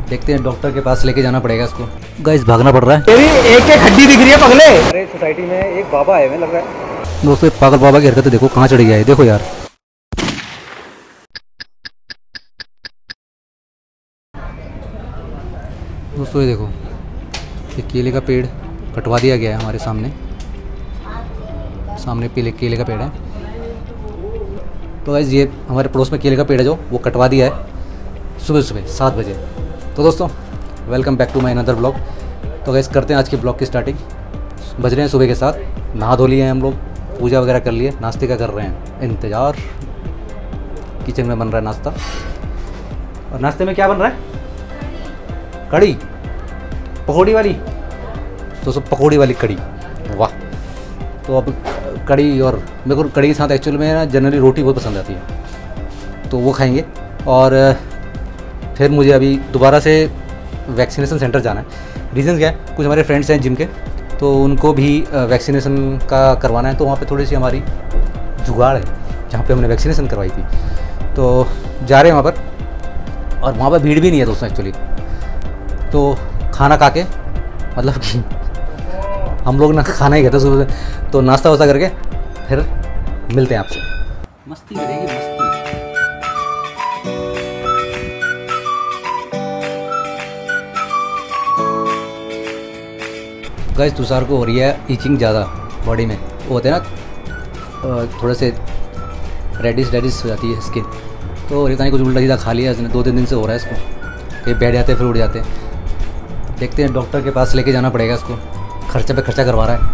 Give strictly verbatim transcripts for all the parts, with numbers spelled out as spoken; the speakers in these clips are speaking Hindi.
देखते हैं, डॉक्टर के पास लेके जाना पड़ेगा इसको। गाइस भागना पड़ रहा है। तेरी एक एक हड्डी दिख रही है पगले। अरे सोसाइटी में एक बाबा आए हुए लग रहा है दोस्तों। पागल बाबा की हरकतें देखो, कहाँ चढ़ गया है, देखो यार। दोस्तों ये देखो, ये केले का पेड़ कटवा दिया गया है हमारे सामने। सामने केले केले का पेड़ है। तो गाइस ये हमारे पड़ोस में केले का पेड़ है जो वो कटवा दिया है सुबह सुबह सात बजे। तो दोस्तों welcome back to my another blog. तो गाइस करते हैं आज के ब्लॉग की स्टार्टिंग। बज रहे हैं सुबह के साथ, नहा धो लिए हैं हम लोग, पूजा वगैरह कर लिए। नाश्ते का कर रहे हैं इंतज़ार। किचन में बन रहा है नाश्ता। और नाश्ते में क्या बन रहा है? कड़ी, पकौड़ी वाली। तो सब पकौड़ी वाली कड़ी, वाह। तो अब कड़ी, और मेरे को कड़ी के साथ एक्चुअल में ना जनरली रोटी बहुत पसंद आती है, तो वो खाएंगे। और फिर मुझे अभी दोबारा से वैक्सीनेशन सेंटर जाना है। रीज़न क्या है, कुछ हमारे फ्रेंड्स हैं जिम के, तो उनको भी वैक्सीनेशन का करवाना है। तो वहाँ पे थोड़ी सी हमारी जुगाड़ है, जहाँ पे हमने वैक्सीनेशन करवाई थी, तो जा रहे हैं वहाँ पर। और वहाँ पर भीड़ भी नहीं है दोस्तों एक्चुअली। तो खाना खा के, मतलब कि हम लोग ना खाना ही खाते सुबह से, तो नाश्ता वास्ता करके फिर मिलते हैं आपसे। मस्ती करेगी मस्ती। गाइस तुषार को हो रही है ईचिंग ज़्यादा बॉडी में। वो होते हैं ना थोड़े से रेडिश रेडिश हो जाती है स्किन। तो रेता ने कुछ उल्टा सीधा खा लिया इसने, दो तीन दिन से हो रहा है इसको। कहीं बैठ जाते फिर उड़ जाते। देखते हैं, डॉक्टर के पास लेके जाना पड़ेगा इसको। खर्चा पे खर्चा करवा रहा है।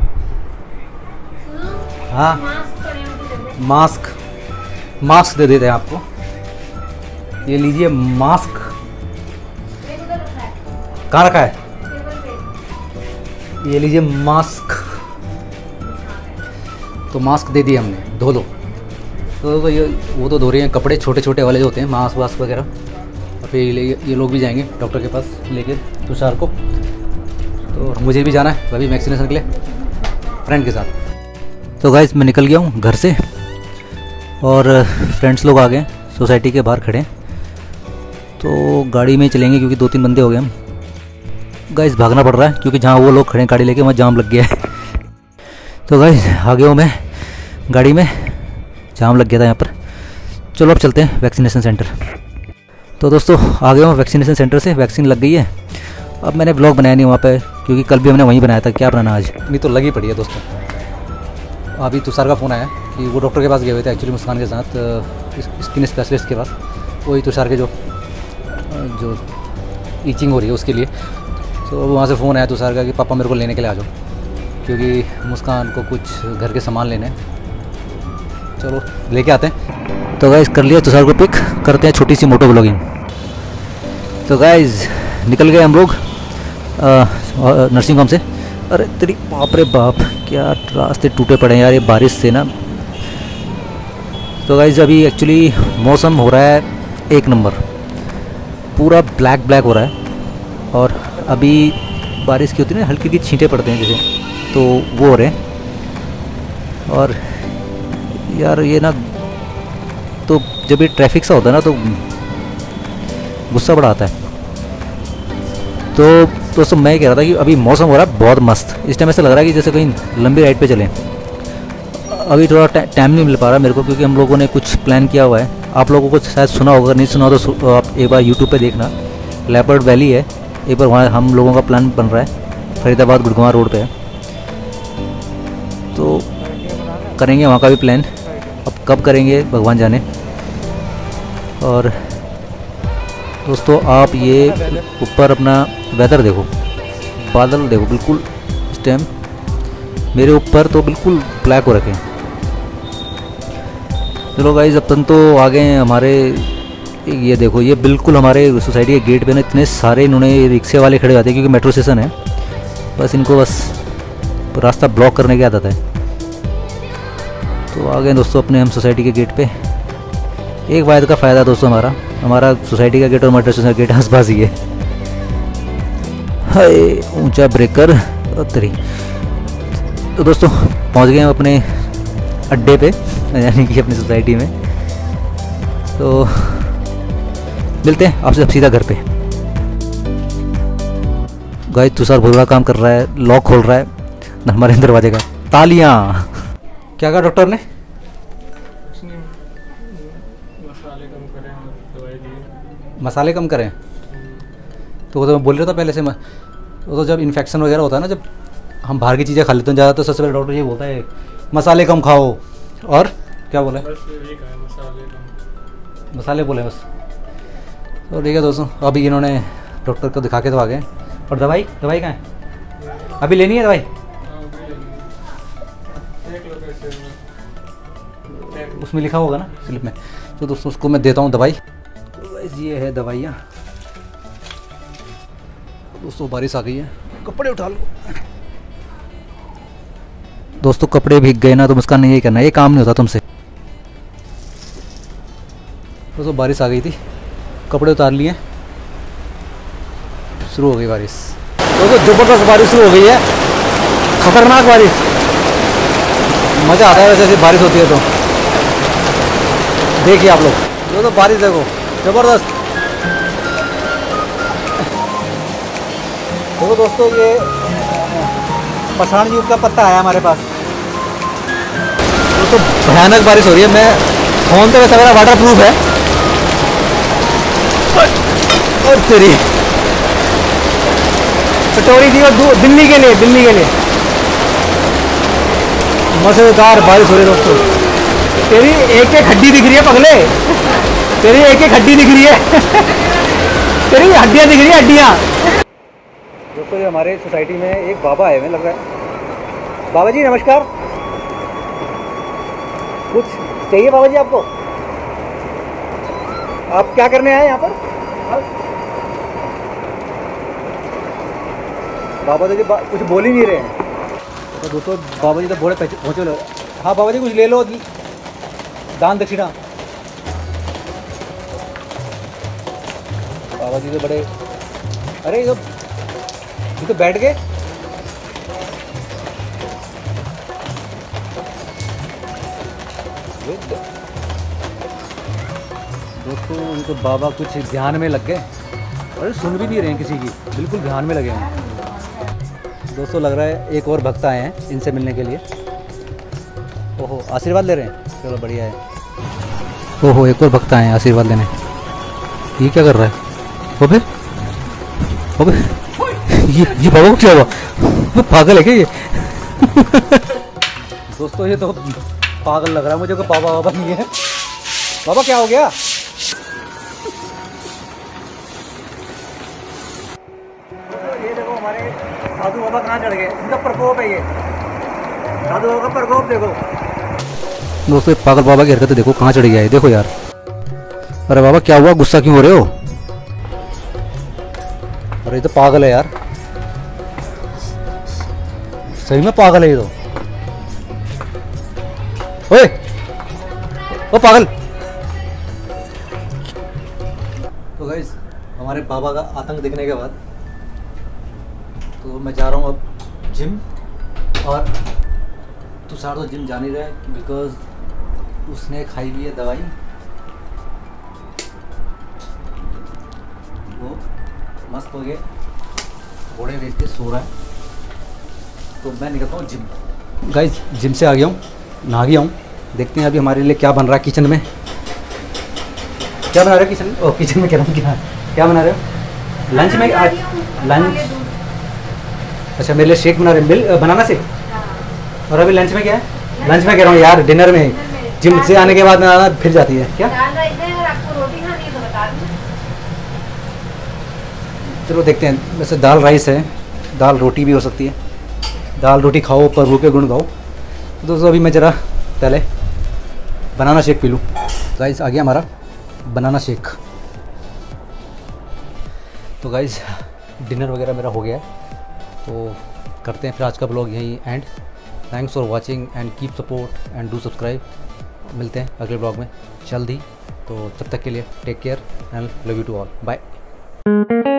हाँ मास्क मास्क दे देते हैं आपको, ये लीजिए मास्क। कहाँ रखा है? ये लीजिए मास्क। तो मास्क दे दिए हमने, धो लो। तो, तो ये वो तो धो रहे हैं कपड़े छोटे छोटे वाले जो होते हैं, मास्क वास्क वगैरह। और फिर ये, ये लोग भी जाएंगे डॉक्टर के पास लेके तुषार को। तो मुझे भी जाना है अभी वैक्सीनेशन के लिए फ्रेंड के साथ। तो गाइस मैं निकल गया हूँ घर से, और फ्रेंड्स लोग आ गए, सोसाइटी के बाहर खड़े हैं। तो गाड़ी में चलेंगे क्योंकि दो तीन बंदे हो गए हम। गाइस भागना पड़ रहा है क्योंकि जहाँ वो लोग खड़े हैं गाड़ी लेके, वहाँ जाम लग गया है। तो गाइस आ गया हूँ मैं गाड़ी में, जाम लग गया था यहाँ पर। चलो अब चलते हैं वैक्सीनेशन सेंटर। तो दोस्तों आ गया हूँ वैक्सीनेशन सेंटर से, वैक्सीन लग गई है। अब मैंने ब्लॉग बनाया नहीं वहाँ पे, क्योंकि कल भी हमने वहीं बनाया था। क्या बनाना आज, नहीं तो लगी पड़ी है दोस्तों। अभी तुषार का फ़ोन आया कि वो डॉक्टर के पास गए हुए थे एक्चुअली, मुस्कान के साथ, स्किन स्पेशलिस्ट के पास। वही तुषार के जो जो ईचिंग हो रही है उसके लिए। तो वहाँ से फ़ोन आया तुषार का कि पापा मेरे को लेने के लिए आ जाओ, क्योंकि मुस्कान को कुछ घर के सामान लेने हैं। चलो लेके आते हैं। तो गाइस कर लिया तुषार को पिक, करते हैं छोटी सी मोटो ब्लॉगिंग। तो गाइस निकल गए हम लोग नर्सिंग होम से। अरे तेरी बाप रे बाप, क्या रास्ते टूटे पड़े हैं यार ये बारिश से ना। तो गाइस अभी एक्चुअली मौसम हो रहा है एक नंबर, पूरा ब्लैक ब्लैक हो रहा है। और अभी बारिश की होती है ना, हल्की हल्की छींटे पड़ते हैं जैसे, तो वो हो रहे हैं। और यार ये ना, तो जब ये ट्रैफिक सा होता है ना तो गुस्सा बड़ा आता है। तो दोस्तों मैं कह रहा था कि अभी मौसम हो रहा है बहुत मस्त। इस टाइम ऐसा लग रहा है कि जैसे कहीं लंबी राइड पे चलें। अभी थोड़ा टाइम नहीं मिल पा रहा मेरे को, क्योंकि हम लोगों ने कुछ प्लान किया हुआ है। आप लोगों को शायद सुना होगा, नहीं सुना हो तो आप एक बार यूट्यूब पे देखना। लेपर्ड वैली है, एक बार वहाँ हम लोगों का प्लान बन रहा है। फरीदाबाद गुड़गांव रोड पे है, तो करेंगे वहाँ का भी प्लान। अब कब करेंगे भगवान जाने। और दोस्तों आप ये ऊपर अपना वेदर देखो, बादल देखो, बिल्कुल इस टाइम मेरे ऊपर तो बिल्कुल ब्लैक हो रखे हैं। चलो गाइस अपन तो आ गए हैं हमारे, ये देखो ये बिल्कुल हमारे सोसाइटी के गेट पे ना इतने सारे इन्होंने रिक्शे वाले खड़े होते हैं, क्योंकि मेट्रो स्टेशन है। बस इनको बस रास्ता ब्लॉक करने की आदत है। तो आ गए दोस्तों अपने हम सोसाइटी के गेट पे। एक वायद का फ़ायदा दोस्तों हमारा हमारा सोसाइटी का गेट और मेट्रो स्टेशन का गेट आसपास ही है। हाय ऊंचा ब्रेकर तरी। तो दोस्तों पहुंच गए हम अपने अड्डे पे, यानी कि अपनी सोसाइटी में। तो मिलते हैं आपसे अब सीधा घर पे। गाइस तुषार बहुत बड़ा काम कर रहा है, लॉक खोल रहा है हमारे दरवाजे का। तालियां। क्या कहा डॉक्टर ने? मसाले कम करें और दवाई दी। मसाले कम करें? तो वो तो मैं बोल रहा था पहले से। मैं वो तो जब इन्फेक्शन वगैरह होता है ना, जब हम बाहर की चीज़ें खा लेते हैं ज़्यादा, तो सबसे पहले डॉक्टर ये बोलता है मसाले कम खाओ। और क्या बोला है? बस यही कहा है, मसाले कम। मसाले बोले बस। तो ठीक है दोस्तों, अभी इन्होंने डॉक्टर को दिखा के तो आ गए। और दवाई दवाई कहाँ है? अभी लेनी है दवाई? हाँ, वही लेंगे। देख लो कैसे है। उसमें लिखा होगा ना स्लिप में। तो दोस्तों उसको मैं देता हूँ दवाई। तो वैसे ये है दवाइयाँ। दोस्तों बारिश आ गई है, कपड़े उठा लो। दोस्तों कपड़े भीग गए ना तो मुस्कान यही करना, ये काम नहीं होता तुमसे। दोस्तों बारिश आ गई थी, कपड़े उतार लिए, शुरू हो गई बारिश। दोस्तों ज़बरदस्त बारिश शुरू हो गई है, खतरनाक बारिश। मज़ा आता है वैसे ऐसी बारिश होती है तो। देखिए आप लोग, दोस्तों बारिश देखो, ज़बरदस्त। देखो दोस्तों, ये पठान युग का पत्ता आया हमारे पास। दोस्तों भयानक बारिश हो रही है। मैं फ़ोन तो वैसे मेरा वाटर प्रूफ है, और तेरी स्टोरी थी और दिल्ली के लिए दिल्ली के लिए मज़ेदार बारिश हो रही है दोस्तों। तेरी एक एक हड्डी दिख रही है पगले, तेरी एक एक हड्डी दिख रही है तेरी हड्डियाँ दिख रही है, हड्डियाँ। दोस्तों ये हमारे सोसाइटी में एक बाबा आए हुए लग रहा है। बाबा जी नमस्कार। कुछ चाहिए बाबा जी आपको? आप क्या करने आए यहाँ पर? बाबा जी बा, कुछ बोल ही नहीं रहे हैं। तो दोस्तों बाबा जी तो बोले पहुँचे लो। हाँ बाबा जी कुछ ले लो, दान दक्षिणा। बाबा जी तो बड़े, अरे ये तो ये तो बैठ गए। दोस्तों उनको बाबा कुछ ध्यान में लग गए, अरे सुन भी नहीं रहे हैं किसी की, बिल्कुल ध्यान में लगे हैं। दोस्तों लग रहा है एक और भक्त आए हैं इनसे मिलने के लिए। ओहो आशीर्वाद ले रहे हैं, चलो बढ़िया है। ओहो एक और भक्त आए हैं आशीर्वाद लेने। ये क्या कर रहा है? ओबे ओबे ये ये बाबा को क्या हुआ? वो पागल है क्या ये? दोस्तों ये तो पागल लग रहा है मुझे, को बाबा बाबा नहीं है। बाबा क्या हो गया? ये देखो हमारे साधु बाबा कहाँ चढ़ गए, इनका प्रकोप है ये। साधु बाबा का प्रकोप देखो। दोस्तों पागल बाबा की हरकतें देखो, कहाँ चढ़ गया है, देखो यार। अरे बाबा क्या हुआ, गुस्सा क्यों हो रहे हो? अरे ये तो पागल है यार, सही में पागल है ये तो। ओए ओ पागल। तो गाइस हमारे बाबा का आतंक देखने के बाद तो मैं जा रहा हूँ अब जिम। और तुषार तो जिम जा नहीं रहा है बिकॉज उसने खाई हुई है दवाई। वो मस्त हो गए, घोड़े बेच के सो रहा है। तो मैं निकलता हूँ जिम। गाइस जिम से आ गया हूँ, नहा गया हूँ। देखते हैं अभी हमारे लिए क्या बन रहा है किचन में। क्या बना रहे हो किचन में? ओ किचन में कह रहा हूँ, क्या क्या बना रहे हो? लंच में आज लंच। अच्छा मेरे लिए शेक बना रहे हैं, मिल बनाना शेक। और अभी लंच में क्या है? लंच में कह रहा हूँ यार, डिनर में। जिम से आने के बाद में फिर जाती है क्या? चलो देखते हैं। वैसे दाल राइस है, दाल रोटी भी हो सकती है। दाल रोटी खाओ, प्रभु के गुण गाओ। तो दोस्तों अभी मैं ज़रा पहले बनाना शेक पी लूँ। गाइस आ गया हमारा बनाना शेक। तो गाइस डिनर वगैरह मेरा हो गया है, तो करते हैं फिर आज का ब्लॉग यहीं end. Thanks for watching and keep support and do subscribe. मिलते हैं अगले ब्लॉग में जल्द ही। तो तब तक के लिए take care and love you to all, bye.